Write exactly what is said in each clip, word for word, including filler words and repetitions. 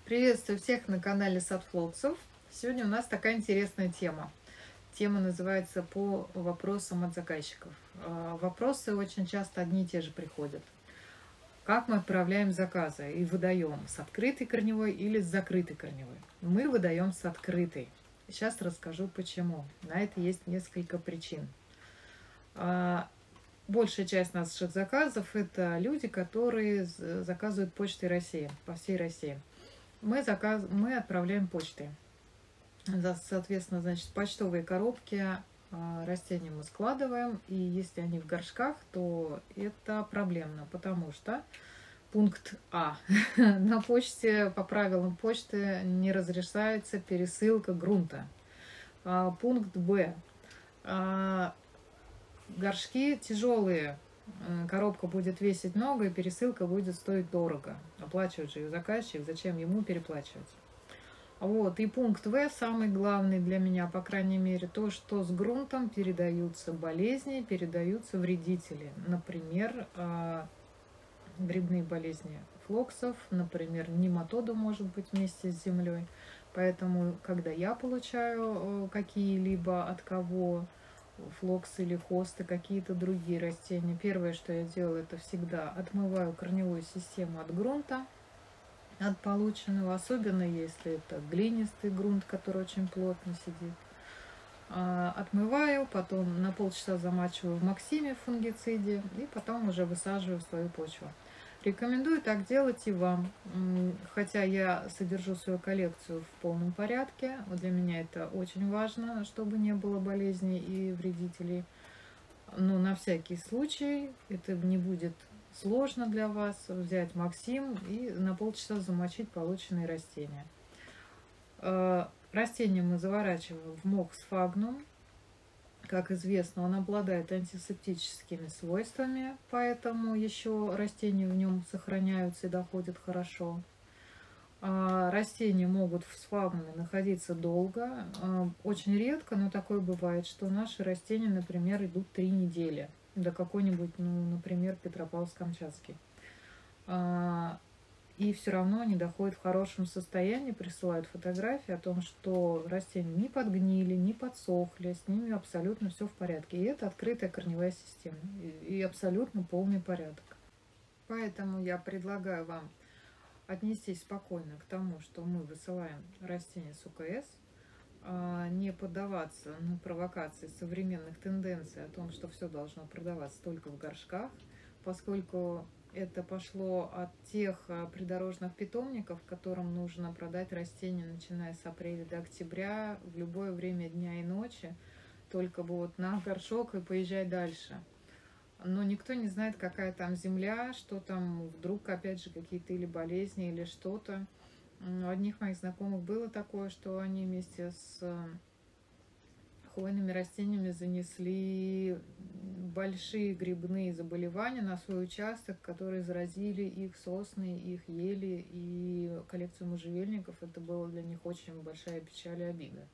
Приветствую всех на канале Сад Флоксов. Сегодня у нас такая интересная тема. Тема называется «По вопросам от заказчиков». А, Вопросы очень часто одни и те же приходят. Как мы отправляем заказы и выдаем, с открытой корневой или с закрытой корневой? Мы выдаем с открытой. Сейчас расскажу почему. На это есть несколько причин. А, Большая часть наших заказов – это люди, которые заказывают почтой России, по всей России. Мы, заказ... мы отправляем почтой. Соответственно, значит, почтовые коробки растения мы складываем, и если они в горшках, то это проблемно, потому что пункт А. На почте, по правилам почты, не разрешается пересылка грунта. Пункт Б. Горшки тяжелые, коробка будет весить много, и пересылка будет стоить дорого. Оплачивает же ее заказчик, зачем ему переплачивать? Вот, и пункт В, самый главный для меня, по крайней мере, то, что с грунтом передаются болезни, передаются вредители. Например, грибные болезни флоксов, например, нематода может быть вместе с землей. Поэтому, когда я получаю какие-либо от кого флоксы или хосты, какие-то другие растения, первое, что я делаю, это всегда отмываю корневую систему от грунта, от полученного, особенно если это глинистый грунт, который очень плотно сидит. Отмываю, потом на полчаса замачиваю в Максиме, в фунгициде, и потом уже высаживаю в свою почву. Рекомендую так делать и вам. Хотя я содержу свою коллекцию в полном порядке, для меня это очень важно, чтобы не было болезней и вредителей. Но на всякий случай, это не будет сложно для вас, взять Максим и на полчаса замочить полученные растения. Растение мы заворачиваем в мох сфагнум. Как известно, он обладает антисептическими свойствами, поэтому еще растения в нем сохраняются и доходят хорошо. Растения могут в сфагнуме находиться долго. Очень редко, но такое бывает, что наши растения, например, идут три недели до какой-нибудь, ну, например, Петропавловск-Камчатский. И все равно они доходят в хорошем состоянии, присылают фотографии о том, что растения не подгнили, не подсохли, с ними абсолютно все в порядке. И это открытая корневая система, и абсолютно полный порядок. Поэтому я предлагаю вам отнестись спокойно к тому, что мы высылаем растения с УКС, не поддаваться на провокации современных тенденций о том, что все должно продаваться только в горшках, поскольку это пошло от тех придорожных питомников, которым нужно продать растения, начиная с апреля до октября, в любое время дня и ночи, только бы вот на горшок и поезжай дальше. Но никто не знает, какая там земля, что там вдруг, опять же, какие-то или болезни, или что-то. У одних моих знакомых было такое, что они вместе с хвойными растениями занесли большие грибные заболевания на свой участок, которые заразили их сосны, их ели и коллекцию можжевельников. Это было для них очень большая печаль и обида.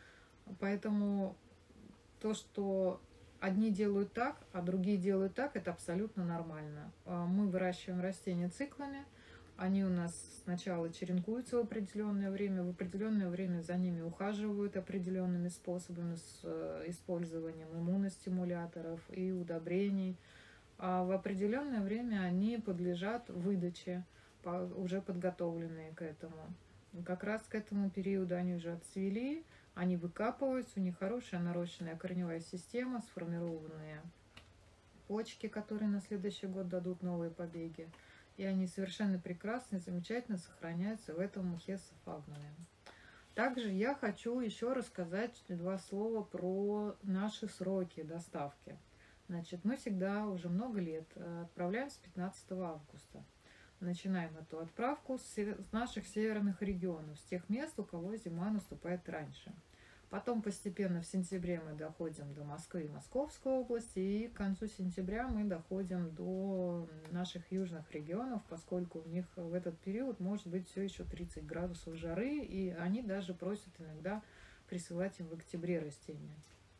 Поэтому то, что одни делают так, а другие делают так, это абсолютно нормально. Мы выращиваем растения циклами. Они у нас сначала черенкуются в определенное время, в определенное время за ними ухаживают определенными способами с использованием иммуностимуляторов и удобрений. А в определенное время они подлежат выдаче, уже подготовленные к этому. Как раз к этому периоду они уже отцвели, они выкапываются, у них хорошая нарощенная корневая система, сформированные почки, которые на следующий год дадут новые побеги. И они совершенно прекрасно и замечательно сохраняются в этом мхе сфагнуме. Также я хочу еще рассказать два слова про наши сроки доставки. Значит, мы всегда уже много лет отправляем с пятнадцатого августа. Начинаем эту отправку с наших северных регионов, с тех мест, у кого зима наступает раньше. Потом постепенно в сентябре мы доходим до Москвы и Московской области, и к концу сентября мы доходим до наших южных регионов, поскольку у них в этот период может быть все еще тридцать градусов жары, и они даже просят иногда присылать им в октябре растения.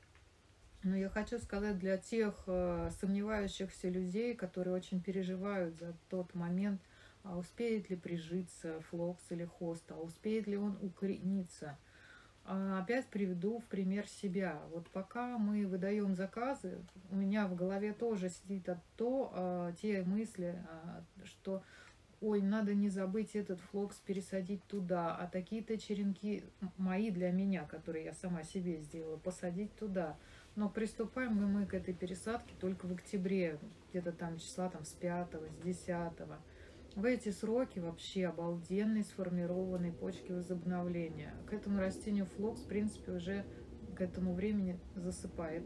Но я хочу сказать для тех сомневающихся людей, которые очень переживают за тот момент, а успеет ли прижиться флокс или хост, а успеет ли он укорениться. А опять приведу в пример себя. Вот пока мы выдаем заказы, у меня в голове тоже сидит то, а, те мысли, а, что ой, надо не забыть этот флокс пересадить туда, а такие-то черенки мои для меня, которые я сама себе сделала, посадить туда. Но приступаем мы к этой пересадке только в октябре, где-то там числа там, с пятого, с десятого. В эти сроки вообще обалденные сформированные почки возобновления. К этому растению флокс, в принципе, уже к этому времени засыпает.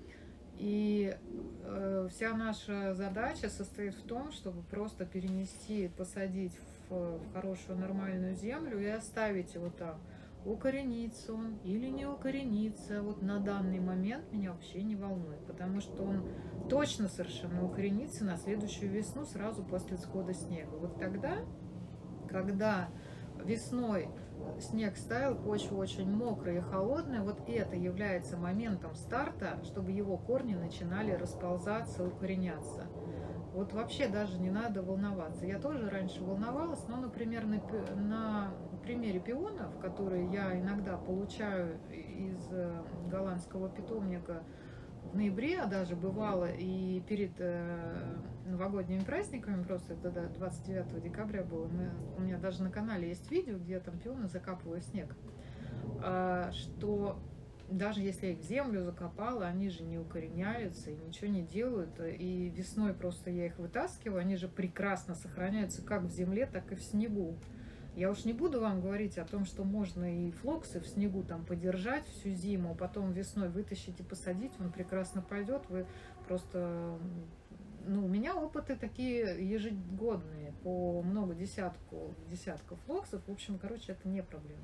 И э, вся наша задача состоит в том, чтобы просто перенести, посадить в, в хорошую нормальную землю и оставить его там. Укоренится он или не укоренится, вот на данный момент меня вообще не волнует, потому что он точно совершенно укоренится на следующую весну, сразу после схода снега. Вот тогда, когда весной снег стаял, почва очень мокрая и холодная, вот это является моментом старта, чтобы его корни начинали расползаться, укореняться. Вот вообще даже не надо волноваться. Я тоже раньше волновалась, но, например, на, на примере пионов, которые я иногда получаю из голландского питомника в ноябре, а даже бывало и перед э, новогодними праздниками, просто это двадцать девятого декабря было, мы, у меня даже на канале есть видео, где я там пионы закапываю в снег, э, что даже если я их в землю закопала, они же не укореняются и ничего не делают, и весной просто я их вытаскиваю, они же прекрасно сохраняются как в земле, так и в снегу. Я уж не буду вам говорить о том, что можно и флоксы в снегу там подержать всю зиму, потом весной вытащить и посадить, он прекрасно пойдет. Вы просто, ну, у меня опыты такие ежегодные по много десятку, десятков флоксов. В общем, короче, это не проблема.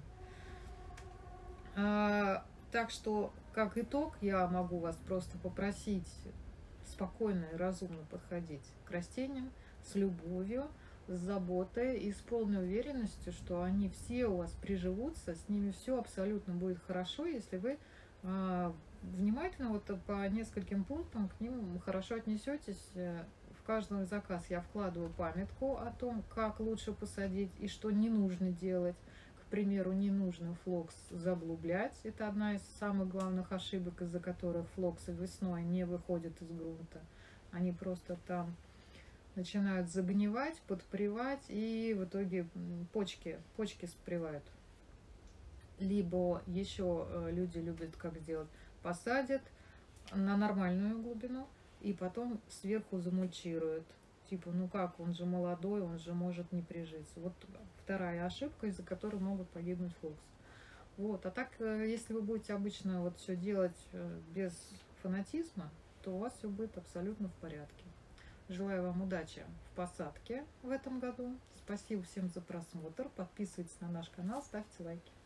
А, так что, как итог, я могу вас просто попросить спокойно и разумно подходить к растениям с любовью, с заботой и с полной уверенностью, что они все у вас приживутся, с ними все абсолютно будет хорошо, если вы э, внимательно вот по нескольким пунктам к ним хорошо отнесетесь. В каждый заказ я вкладываю памятку о том, как лучше посадить и что не нужно делать. К примеру, не нужно флокс заглублять. Это одна из самых главных ошибок, из-за которых флоксы весной не выходят из грунта. Они просто там начинают загнивать, подпревать, и в итоге почки, почки спревают. Либо еще люди любят как сделать, посадят на нормальную глубину, и потом сверху замульчируют. Типа, ну как, он же молодой, он же может не прижиться. Вот вторая ошибка, из-за которой могут погибнуть флоксы. Вот. А так, если вы будете обычно вот все делать без фанатизма, то у вас все будет абсолютно в порядке. Желаю вам удачи в посадке в этом году. Спасибо всем за просмотр. Подписывайтесь на наш канал, ставьте лайки.